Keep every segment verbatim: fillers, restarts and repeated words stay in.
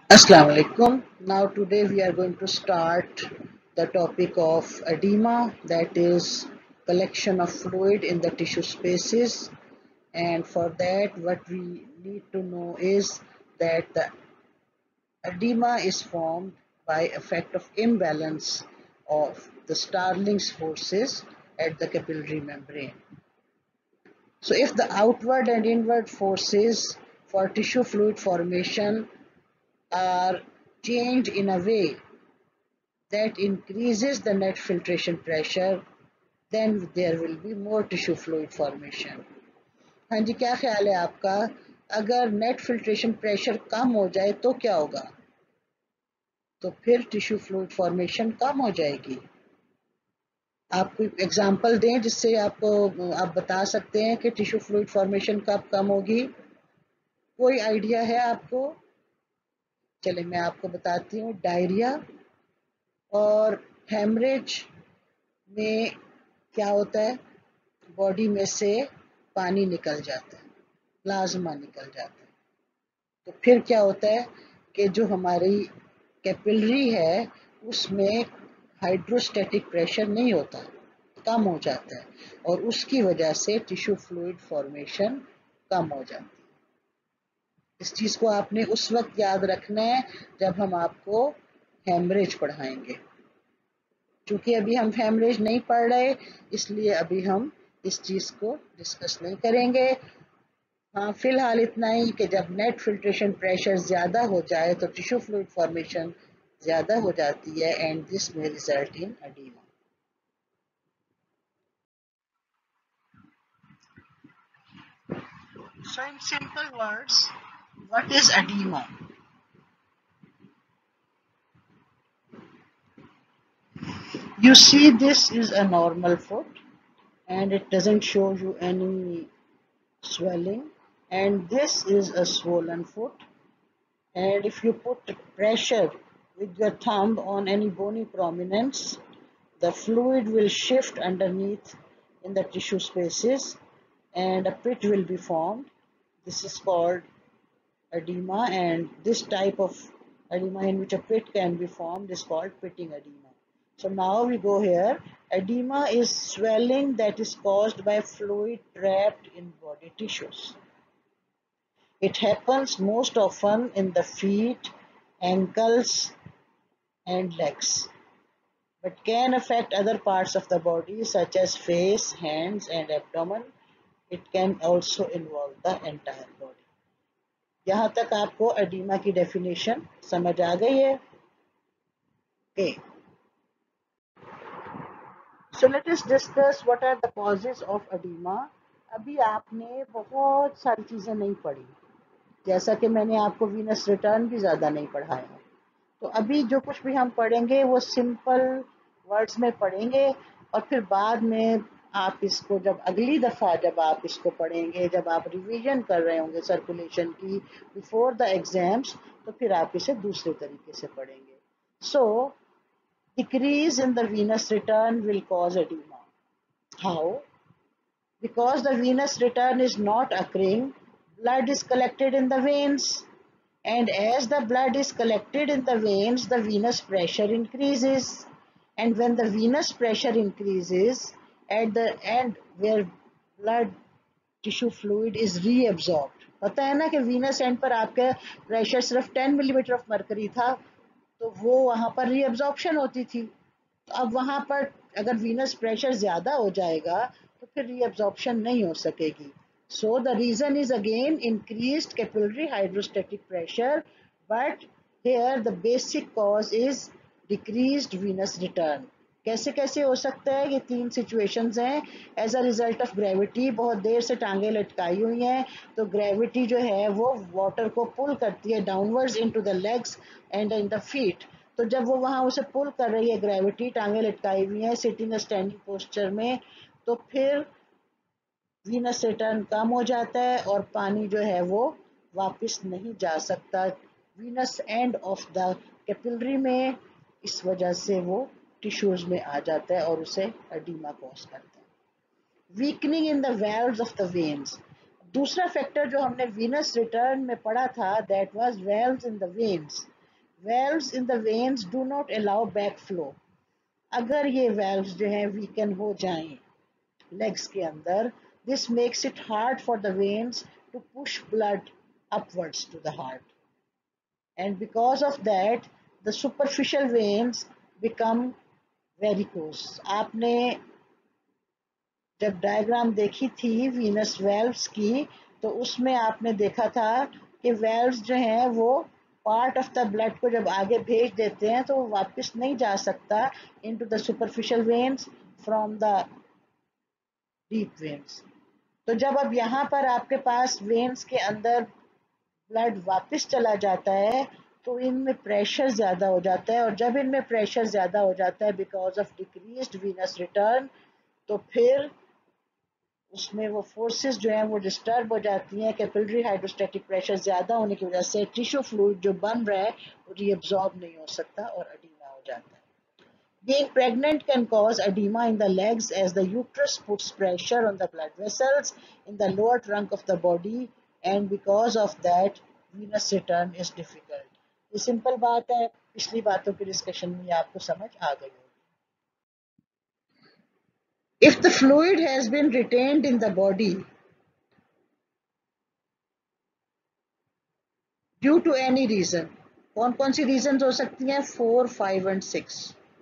Assalamu alaikum. Now today we are going to start the topic of edema, that is collection of fluid in the tissue spaces. And for that what we need to know is that the edema is formed by effect of imbalance of the Starling's forces at the capillary membrane. So if the outward and inward forces for tissue fluid formation are changed in a way that increases the net filtration pressure, then there will be more tissue fluid formation. हाँ जी, क्या ख्याल है आपका? अगर net filtration pressure कम हो जाए तो क्या होगा? तो फिर टिश्यू फ्लूइड फॉर्मेशन कम हो जाएगी। आप कोई एग्जांपल दें जिससे आपको आप बता सकते हैं कि टिश्यू फ्लूइड फॉर्मेशन कब कम होगी। कोई आइडिया है आपको? चले मैं आपको बताती हूँ। डायरिया और हेमरेज में क्या होता है? बॉडी में से पानी निकल जाता है, प्लाज्मा निकल जाता है। तो फिर क्या होता है कि जो हमारी कैपिलरी है उसमें हाइड्रोस्टैटिक प्रेशर नहीं होता, कम हो जाता है, और उसकी वजह से टिश्यू फ्लूइड फॉर्मेशन कम हो जाती है। इस चीज़ को आपने उस वक्त याद रखना है जब हम आपको हेमरेज पढ़ाएंगे। चूंकि अभी हम हेमरेज नहीं पढ़ रहे, इसलिए अभी हम इस चीज़ को डिस्कस नहीं करेंगे। हाँ, फिलहाल इतना ही कि जब नेट फिल्ट्रेशन प्रेशर ज़्यादा हो जाए तो टिश्यू फ्लूइड फॉर्मेशन ज़्यादा हो जाती है एंड दिस में result in edema. So in simple words, what is edema? You see, this is a normal foot and it doesn't show you any swelling, and this is a swollen foot, and if you put pressure with your thumb on any bony prominence, the fluid will shift underneath in the tissue spaces and a pit will be formed. This is called edema, and this type of edema in which a pit can be formed is called pitting edema. So now we go here. Edema is swelling that is caused by fluid trapped in body tissues. It happens most often in the feet, ankles, and legs, but can affect other parts of the body such as face, hands, and abdomen. It can also involve the entire body. यहाँ तक आपको oedema की definition समझ आ गई है? Okay. So let us discuss what are the causes of edema. अभी आपने बहुत सारी चीज़ें नहीं पढ़ी, जैसा कि मैंने आपको वीनस रिटर्न भी ज़्यादा नहीं पढ़ाया। तो अभी जो कुछ भी हम पढ़ेंगे वो सिंपल वर्ड्स में पढ़ेंगे, और फिर बाद में आप इसको जब अगली दफ़ा जब आप इसको पढ़ेंगे, जब आप रिवीजन कर रहे होंगे सर्कुलेशन की बिफोर द एग्जाम्स, तो फिर आप इसे दूसरे तरीके से पढ़ेंगे। So decrease in the venous return will cause edema. How? Because the venous return is not occurring, blood is collected in the veins. And as the blood is collected in the veins, the venous pressure increases. And when the venous pressure increases, at the end where blood tissue fluid is reabsorbed. पता है ना कि venous end पर आपका pressure सिर्फ ten millimeter of mercury था, तो वो वहाँ पर reabsorption होती थी। तो अब वहाँ पर अगर venous pressure ज़्यादा हो जाएगा तो फिर reabsorption नहीं हो सकेगी. So the reason is again increased capillary hydrostatic pressure, but here the basic cause is decreased venous return. कैसे कैसे हो सकता है? ये तीन सिचुएशंस हैं. As a result of gravity, बहुत देर से टांगे लटकाई हुई हैं, तो ग्रेविटी जो है वो वाटर को पुल करती है downwards into the legs and in the feet. तो जब वो वहाँ उसे पुल कर रही है ग्रेविटी, टांगे लटकाई हुई हैं सिटिंग स्टैंडिंग पोस्चर में, तो फिर वीनस रिटर्न कम हो जाता है और पानी जो है वो वापस नहीं जा सकता venous end of the capillary में. इस वजह से वो टिश्यूज में आ जाता है और उसे एडिमा कॉज करता है. Weakening in the valves of the veins. दूसरा फैक्टर जो हमने वीनस रिटर्न में पढ़ा था, that was valves in the veins. valves in the veins do not allow backflow. अगर ये valves जो हैं weaken हो जाएं legs के अंदर, this makes it hard for the veins to push blood upwards to the heart, and because of that the superficial veins become varicose. आपने जब डायग्राम देखी थी वीनस वेल्व्स की, तो उसमें आपने देखा था कि वेल्व्स जो हैं वो पार्ट ऑफ द ब्लड को जब आगे भेज देते हैं तो वो वापस नहीं जा सकता into the superficial veins from the deep veins. तो जब अब यहाँ पर आपके पास वेन्स के अंदर ब्लड वापस चला जाता है तो इनमें प्रेशर ज़्यादा हो जाता है, और जब इनमें प्रेशर ज़्यादा हो जाता है because of decreased venous return, तो फिर उसमें वो फोर्सेस जो हैं वो डिस्टर्ब हो जाती हैं। कैपिलरी हाइड्रोस्टैटिक प्रेशर ज़्यादा होने की वजह से टिश्यू फ्लूइड जो बन रहा है वो रीअब्जॉर्ब नहीं हो सकता और एडीमा हो जाता है। Being pregnant can cause edema in the legs as the uterus puts pressure on the blood vessels in the lower trunk of the body, and because of that venous return is difficult. ये simple बात है, पिछली बातों के discussion में आपको समझ आ गई होगी। If the fluid has been retained in the body due to any reason, कौन कौन सी reasons हो सकती हैं? फोर, फाइव and सिक्स.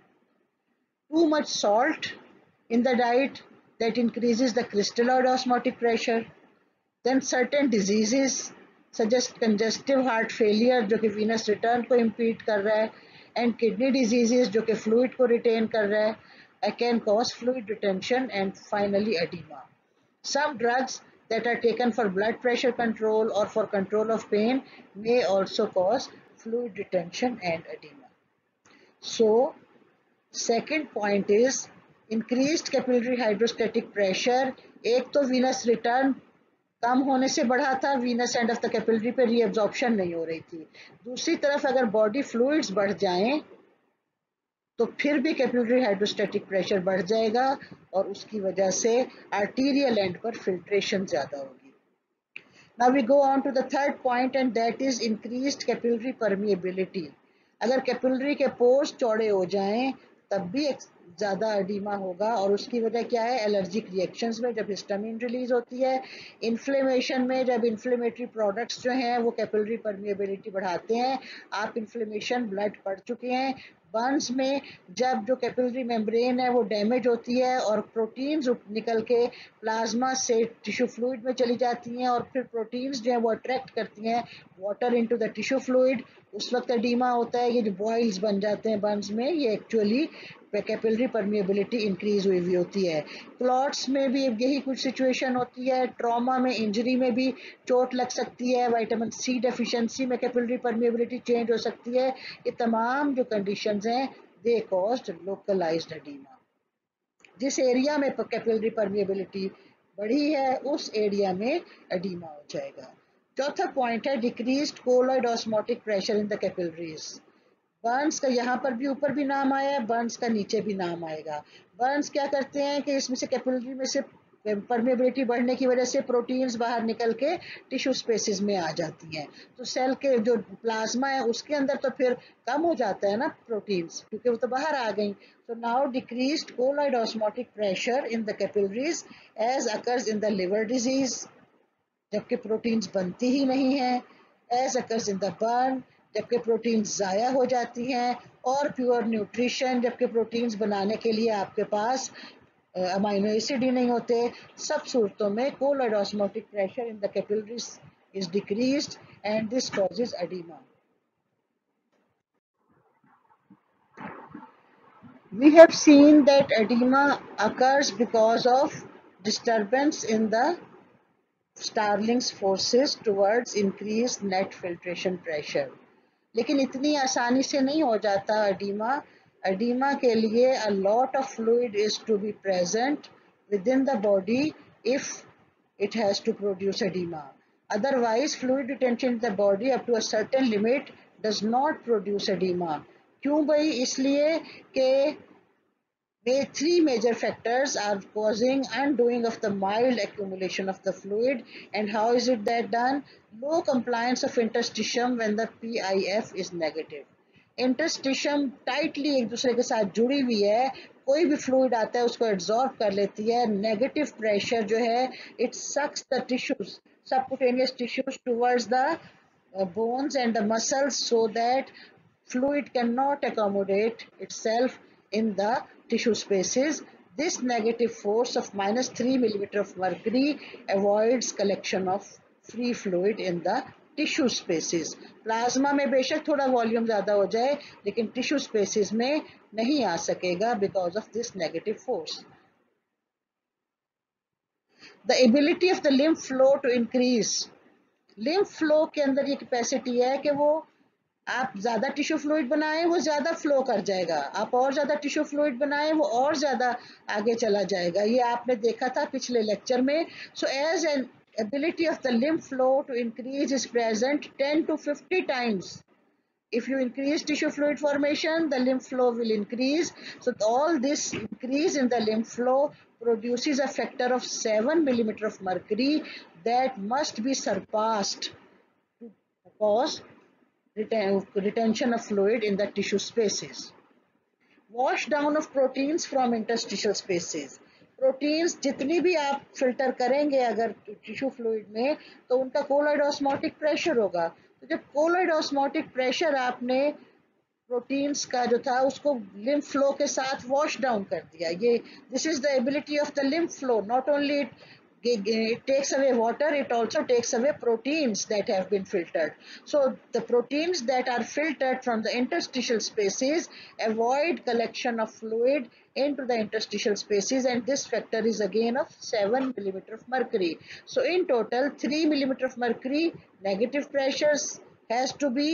Too much salt in the diet, that increases the crystalloid osmotic pressure. Then certain diseases such as congestive heart failure जो कि venous return को impede कर रहा है, and kidney diseases जो कि fluid को retain कर रहा है, I can cause fluid retention and finally edema. Some drugs that are taken for blood pressure control or for control of pain may also cause fluid retention and edema. So, second point is increased capillary hydrostatic pressure. एक तो venous return कम होने से बढ़ा था, venous end of the capillary पे reabsorption नहीं हो रही थी। दूसरी तरफ अगर बॉडी फ्लूइड्स बढ़ जाएं तो फिर भी कैपिलरी हाइड्रोस्टैटिक प्रेशर बढ़ जाएगा और उसकी वजह से आर्टीरियल एंड पर फिल्ट्रेशन ज्यादा होगी। Now we go on to the third point and that is increased capillary permeability. अगर कैपिलरी के पोर्स चौड़े हो जाएं तब भी ज़्यादा एडिमा होगा, और उसकी वजह क्या है? एलर्जिक रिएक्शंस में जब हिस्टामिन रिलीज होती है, इन्फ्लेमेशन में जब इन्फ्लेमेटरी प्रोडक्ट्स जो हैं वो कैपिलरी परमिएबिलिटी बढ़ाते हैं। आप इन्फ्लेमेशन ब्लड पड़ चुके हैं। बर्न्स में जब जो कैपिलरी मेम्ब्रेन है वो डैमेज होती है और प्रोटीन्स निकल के प्लाज्मा से टिश्यू फ्लूइड में चली जाती हैं, और फिर प्रोटीन्स जो है वो अट्रैक्ट करती हैं water into the tissue fluid, उस वक्त एडिमा होता है। ये जो बॉइल्स बन जाते हैं बर्न्स में, ये एक्चुअली कैपिलरी परमिएबिलिटी इंक्रीज हुई हुई होती है। क्लॉट्स में भी यही कुछ सिचुएशन होती है। ट्रॉमा में, इंजरी में भी चोट लग सकती है। विटामिन सी डेफिशिएंसी में कैपिलरी परमिएबिलिटी चेंज हो सकती है। ये तमाम जो कंडीशंस हैं दे कॉज्ड लोकलाइज्ड एडिमा। जिस एरिया में कैपिलरी परमिएबिलिटी बढ़ी है उस एरिया में एडिमा हो जाएगा। चौथा पॉइंट है decreased colloid osmotic pressure in the capillaries. Burns का यहाँ पर भी ऊपर भी नाम आया है, बर्न्स का नीचे भी नाम आएगा। बर्न्स क्या करते हैं कि इसमें से कैपिलरी में से परमेबिलिटी बढ़ने की वजह से प्रोटीन्स बाहर निकल के टिश्यू स्पेसिस में आ जाती हैं, तो सेल के जो प्लाज्मा है उसके अंदर तो फिर कम हो जाता है ना प्रोटीन्स, क्योंकि वो तो बाहर आ गई। So now decreased colloid osmotic pressure in the capillaries as occurs in the liver disease, जबकि प्रोटीन्स बनती ही नहीं है, as occurs in the burn, जबकि प्रोटीन्स ज़ाया हो जाती हैं, और प्योर न्यूट्रिशन, जबकि प्रोटीन्स बनाने के लिए आपके पास अमाइनो एसिड ही नहीं होते। सब सूरतों में colloid osmotic pressure in the capillaries is decreased and this causes edema. We have seen that edema occurs because of disturbance in the Starling's forces towards increased net filtration pressure. लेकिन इतनी आसानी से नहीं हो जाता edema. Edema के लिए a lot of fluid is to be present within the body if it has to produce edema. Otherwise, fluid retention in the body up to a certain limit does not produce edema. क्यों भाई? इसलिए कि three major factors are causing undoing of the mild accumulation of the fluid. And how is it that done? Low compliance of interstitium when the P I F is negative. Interstitium tightly एक दूसरे के साथ जुड़ी हुई है, कोई भी fluid आता है उसको एब्जॉर्ब कर लेती है. नेगेटिव प्रेशर जो है it sucks the tissues, subcutaneous tissues towards the bones and the muscles so that fluid cannot accommodate itself in the tissue spaces. This negative force of minus three millimeter of mercury avoids collection of free fluid in the tissue spaces. Plasma में बेशक थोड़ा volume ज़्यादा हो जाए लेकिन tissue spaces में नहीं आ सकेगा because of this negative force. The ability of the lymph flow to increase. Lymph flow के अंदर ये कैपेसिटी है कि वो आप ज़्यादा टिश्यू फ्लूइड बनाएं वो ज़्यादा फ्लो कर जाएगा, आप और ज़्यादा टिश्यू फ्लूइड बनाएं वो और ज़्यादा आगे चला जाएगा. ये आपने देखा था पिछले लेक्चर में. So as an ability of the lymph flow to increase is present ten to fifty times. If you increase tissue fluid formation, the lymph flow will increase. So all this increase in the lymph flow produces a factor of seven millimeter of mercury that must be surpassed to cause retention of fluid in the tissue spaces. Wash down of proteins from interstitial spaces. Proteins जितनी भी आप filter करेंगे अगर tissue fluid में तो उनका colloid osmotic pressure होगा. तो जब कोलॉइड ऑस्मोटिक प्रेशर आपने प्रोटीन्स का जो था उसको लिम्फ फ्लो के साथ वॉश डाउन कर दिया. ये this is the ability of the lymph flow. Not only it it takes away water, it also takes away proteins that have been filtered. So the proteins that are filtered from the interstitial spaces avoid collection of fluid into the interstitial spaces, and this factor is again of seven millimeter of mercury. So in total three millimeter of mercury negative pressures has to be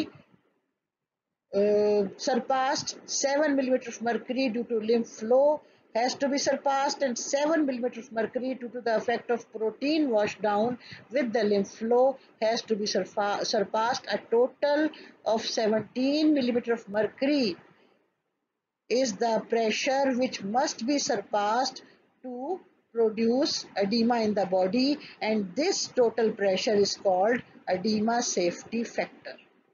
uh, surpassed, seven millimeter of mercury due to lymph flow has to be surpassed, and seven millimeter of mercury due to the effect of protein wash down with the lymph flow has to be surpassed. A total of seventeen millimeter of mercury is the pressure which must be surpassed to produce edema in the body, and this total pressure is called edema safety factor.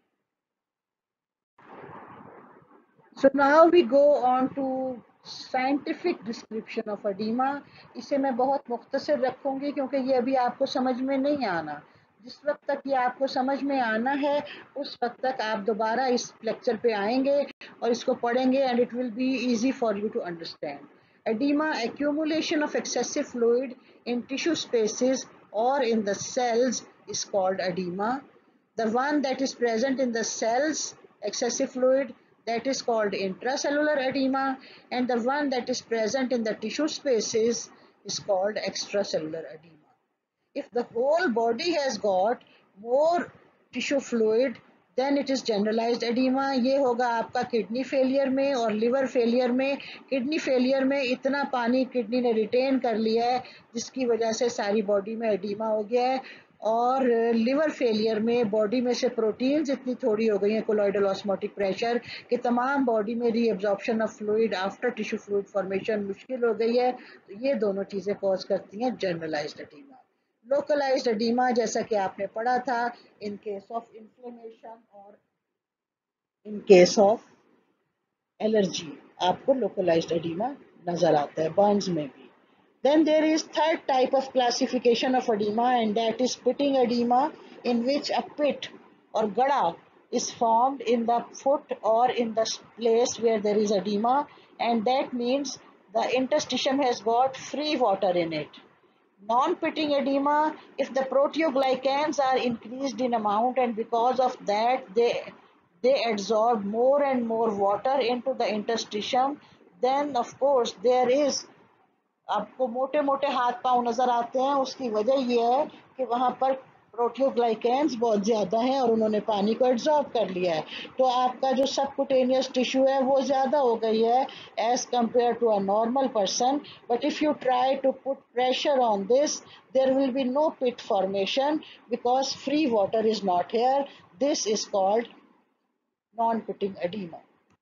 So now we go on to scientific description of edema. इसे मैं बहुत मुख्तसर रखूंगी क्योंकि ये अभी आपको समझ में नहीं आना. जिस वक्त तक ये आपको समझ में आना है उस वक्त तक आप दोबारा इस लेक्चर पे आएंगे और इसको पढ़ेंगे and it will be easy for you to understand. Edema accumulation of excessive fluid in tissue spaces or in the cells is called edema. The one that is present in the cells, excessive fluid, that is called intracellular edema, and the one that is present in the tissue spaces is called extracellular edema. If the whole body has got more tissue fluid then it is generalized edema. ये होगा आपका kidney failure में और liver failure में. Kidney failure में इतना पानी kidney ने रिटेन कर लिया है जिसकी वजह से सारी बॉडी में एडिमा हो गया है, और लिवर फेलियर में बॉडी में से प्रोटीन्स इतनी थोड़ी हो गई हैं कोलॉइडल ऑस्मोटिक प्रेशर कि तमाम बॉडी में reabsorption of fluid after tissue fluid formation मुश्किल हो गई है. तो ये दोनों चीज़ें कॉज करती हैं जनरलाइज्ड एडिमा. लोकलाइज्ड एडिमा जैसा कि आपने पढ़ा था इन केस ऑफ इन्फ्लेमेशन और इन केस ऑफ एलर्जी आपको लोकलाइज्ड एडिमा नजर आता है बर्न्स में भी. Then there is third type of classification of edema, and that is pitting edema, in which a pit or gada is formed in the foot or in the place where there is edema, and that means the interstitium has got free water in it. Non-pitting edema, if the proteoglycans are increased in amount and because of that they they absorb more and more water into the interstitium, then of course there is, आपको मोटे मोटे हाथ पांव नजर आते हैं. उसकी वजह यह है कि वहां पर प्रोटियोग्लाइकेंस बहुत ज्यादा हैं और उन्होंने पानी को एब्जॉर्ब कर लिया है. तो आपका जो सबक्यूटेनियस टिश्यू है वो ज्यादा हो गई है as compare to a normal person. But if you try to put pressure on this there will be no pit formation because free water is not here. This is called non pitting edema.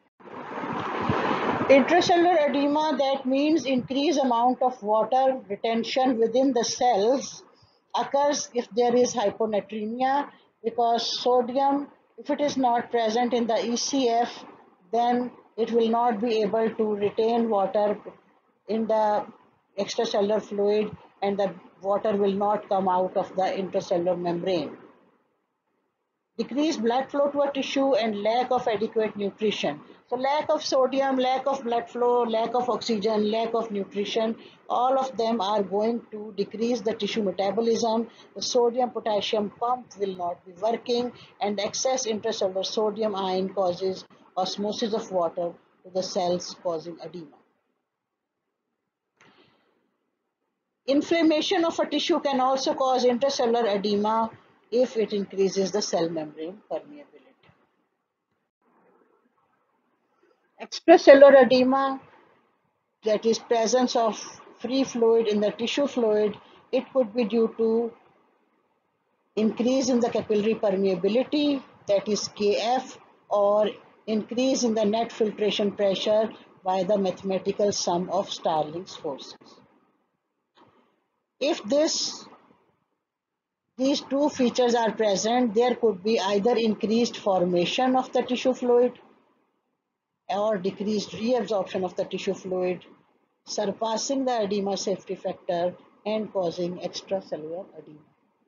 Intracellular edema, that means increased amount of water retention within the cells, occurs if there is hyponatremia because sodium If it is not present in the E C F, then it will not be able to retain water in the extracellular fluid, and the water will not come out of the intracellular membrane. Decreased blood flow to a tissue and lack of adequate nutrition. So lack of sodium, lack of blood flow, lack of oxygen, lack of nutrition, all of them are going to decrease the tissue metabolism. The sodium potassium pump will not be working, and excess intracellular sodium ion causes osmosis of water to the cells, causing edema. Inflammation of a tissue can also cause intracellular edema if it increases the cell membrane permeability. Extracellular edema, that is presence of free fluid in the tissue fluid, it could be due to increase in the capillary permeability, that is K F, or increase in the net filtration pressure by the mathematical sum of Starling's forces. If this these two features are present, there could be either increased formation of the tissue fluid or decreased reabsorption of the tissue fluid, surpassing the edema safety factor and causing extracellular edema.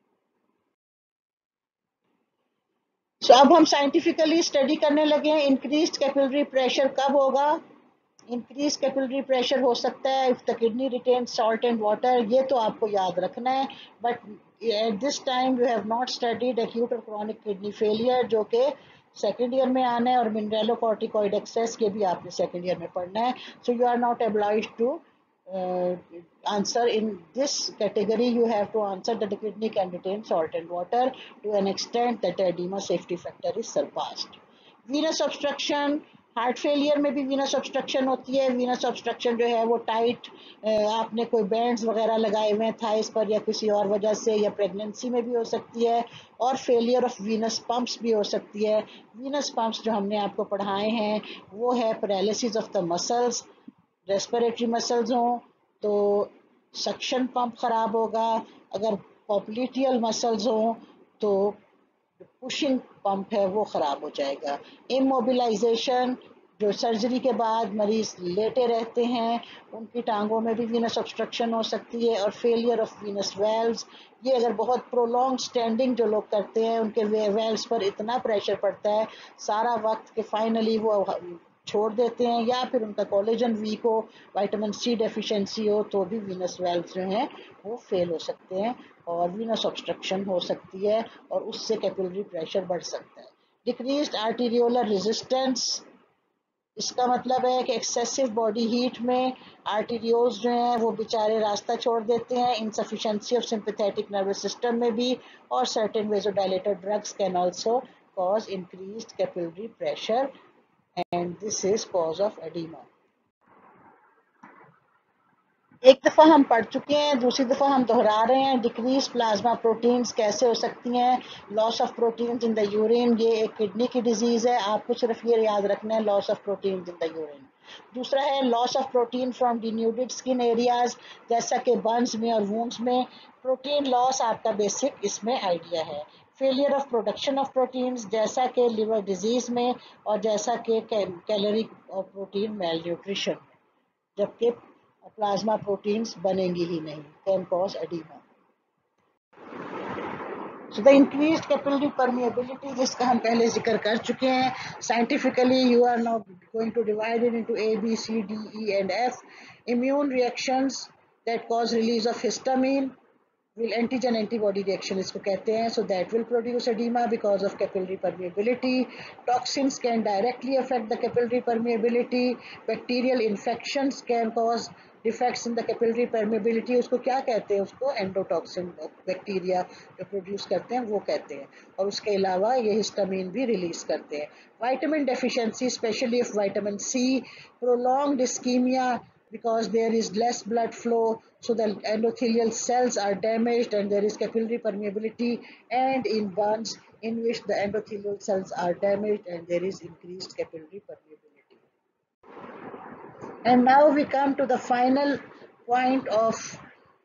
So अब हम scientifically study करने लगे हैं increased capillary pressure कब होगा. Increase capillary pressure हो सकता है if the kidney retain salt and water, ये तो आपको याद रखना है. But at this time you have not studied acute और क्रॉनिक किडनी फेलियर, जो कि सेकेंड ईयर में आना है, और मिनरलोकॉर्टिकॉइड एक्सेस के भी आपने सेकेंड ईयर में पढ़ना है. So you are not obliged to uh, answer in this category. You have to answer that the kidney can retain salt and water to an extent that the edema safety factor is surpassed. Venous obstruction, heart failure में भी Venus obstruction होती है. Venus obstruction जो है वो tight, आपने कोई bands वगैरह लगाए हुए हैं थाइस पर या किसी और वजह से, या प्रेगनेंसी में भी हो सकती है, और फेलियर ऑफ वीनस पंप्स भी हो सकती है. वीनस पंप्स जो हमने आपको पढ़ाए हैं वो है paralysis of the muscles. Respiratory muscles हों तो सक्शन पंप खराब होगा, अगर पॉप्लिटियल मसल्स हों तो पुशिंग पंप है वो खराब हो जाएगा. इमोबिलाइजेशन, जो सर्जरी के बाद मरीज लेटे रहते हैं उनकी टांगों में भी वीनस ऑब्स्ट्रक्शन हो सकती है. और फेलियर ऑफ वीनस वेल्व्स, ये अगर बहुत प्रोलॉन्ग स्टैंडिंग जो लोग करते हैं उनके वेल्व्स पर इतना प्रेशर पड़ता है सारा वक्त कि फाइनली वो छोड़ देते हैं, या फिर उनका कोलेजन वीक हो, विटामिन सी डेफिशिएंसी हो, तो भी वीनस वेल्व्स जो हैं वो फेल हो सकते हैं और वीनस ऑब्स्ट्रक्शन हो सकती है और उससे कैपिलरी प्रेशर बढ़ सकता है. डिक्रीज्ड आर्टीरियोलर रेजिस्टेंस, इसका मतलब है कि एक्सेसिव बॉडी हीट में आर्टीरियोल्स जो हैं वो बेचारे रास्ता छोड़ देते हैं. Insufficiency of sympathetic nervous system में भी, और certain vasodilator drugs can also cause increased capillary pressure and this is cause of edema. एक दफ़ा हम पढ़ चुके हैं, दूसरी दफ़ा हम दोहरा रहे हैं. डिक्रीज प्लाज्मा प्रोटीन्स कैसे हो सकती हैं. Loss of proteins in the urine, ये एक किडनी की डिजीज़ है, आपको सिर्फ ये याद रखना है, loss of proteins in the urine. दूसरा है loss of protein from denuded skin areas, जैसा कि बर्न्स में और वुंड्स में. प्रोटीन लॉस आपका बेसिक इसमें आइडिया है. Failure of production of proteins, जैसा कि लिवर डिजीज़ में और जैसा कि कैलोरी और प्रोटीन मेल न्यूट्रिशन में, जबकि प्लाज्मा प्रोटीन्स बनेंगी ही नहीं, can cause edema. So the increased capillary permeability, जिसका हम पहले जिक्र कर चुके हैं. Scientifically you are not going to divide it into A B C D E and F. Immune reactions that cause release of histamine, will antigen antibody reaction इसको कहते हैं, so that will produce edema because of capillary permeability. Toxins can directly affect the capillary permeability. Bacterial infections can cause defects in the capillary permeability. उसको क्या कहते हैं, उसको endotoxin bacteria जो produce करते हैं वो कहते हैं, और उसके अलावा ये हिस्टामिन भी रिलीज करते हैं. Vitamin deficiency, especially of vitamin C, prolonged ischemia because there is less blood flow, so the endothelial cells are damaged and there is capillary permeability, and in burns in which the endothelial cells are damaged and there is increased capillary permeability. And now we come to the final point of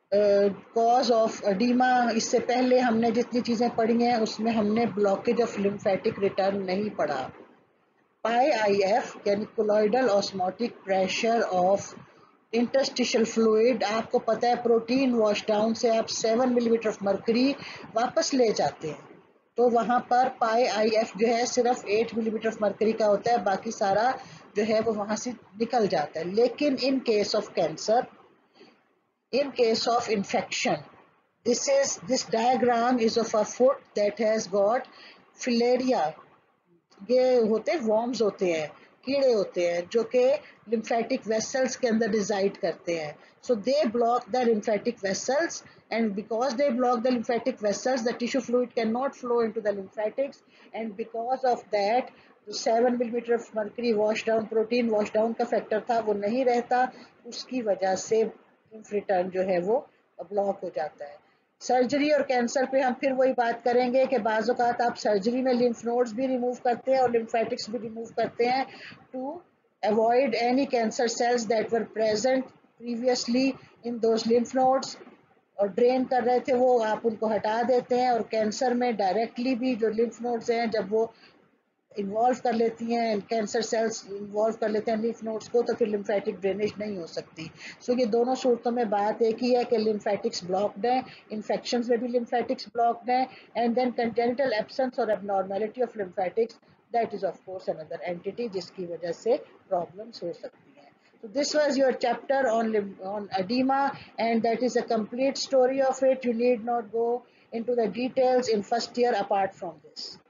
cause of edema, इससे पहले हमने जितनी चीज़ें पढ़ी हैं उसमें हमने blockage of lymphatic return नहीं पढ़ा। पाई आई एफ यानी colloidal osmotic pressure of interstitial fluid, आपको पता है प्रोटीन वॉश डाउन से आप सेवन मिलीमीटर ऑफ मर्करी वापस ले जाते हैं, तो वहाँ पर पाई आई एफ जो है सिर्फ एट मिलीमीटर ऑफ मर्करी का होता है, बाकी सारा जो है वो वहाँ से निकल जाता है। लेकिन in case of cancer, in case of infection, this is this diagram is of a foot that has got filaria, ये होते वॉर्म्स होते हैं, कीड़े होते हैं जो कि lymphatic vessels के अंदर reside करते हैं, so they block the lymphatic vessels, and because they block the lymphatic vessels the tissue fluid cannot flow into the lymphatics, and because of that जो seven millimetre of mercury wash down, protein wash down का factor था वो नहीं रहता, उसकी वजह से lymph return जो है वो ब्लॉक हो जाता है। सर्जरी और कैंसर पे हम फिर वही बात करेंगे कि बाज़ औक़ात आप सर्जरी में लिम्फ नोड्स भी रिमूव करते हैं और लिम्फेटिक्स भी रिमूव करते हैं to avoid any cancer cells that were present previously in those lymph nodes, और ड्रेन कर रहे थे वो आप उनको हटा देते हैं, और कैंसर में डायरेक्टली भी जो लिम्फ नोड्स हैं जब वो इन्वॉल्व कर लेती हैं, कैंसर सेल्स इन्वॉल्व कर लेते हैं लिम्फ नोड्स को, तो फिर लिम्फेटिक ड्रेनेज नहीं हो सकती। सो so, ये दोनों सूरतों में बात एक ही है कि लिम्फेटिक्स ब्लॉक्ड हैं, इन्फेक्शंस में भी लिम्फेटिक्स ब्लॉक्ड हैं, एंड देन कंजेनिटल एब्सेंस और abnormality of lymphatics, that is of course another entity जिसकी वजह से प्रॉब्लम्स हो सकती हैं। So this was your chapter on on edema, and that is a complete story of it. You need not go into the details in first year apart from this.